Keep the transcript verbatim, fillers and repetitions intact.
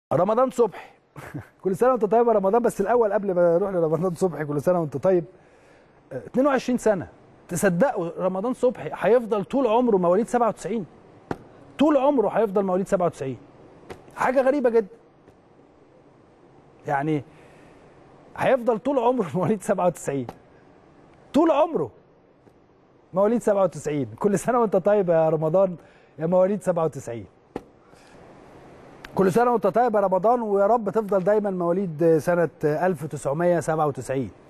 رمضان صبحي كل سنه وانت طيب يا رمضان. بس الاول قبل ما نروح لرمضان صبحي كل سنه وانت طيب، اتنين وعشرين سنه. تصدقوا رمضان صبحي هيفضل طول عمره مواليد سبعة وتسعين؟ طول عمره هيفضل مواليد سبعة وتسعين. حاجه غريبه جدا. يعني هيفضل طول عمره مواليد سبعة وتسعين، طول عمره مواليد سبعة وتسعين. كل سنه وانت طيب يا رمضان يا مواليد سبعة وتسعين. كل سنه وانت طيب يا رمضان، ويا رب تفضل دايما مواليد سنه ألف وتسعمية وسبعة وتسعين.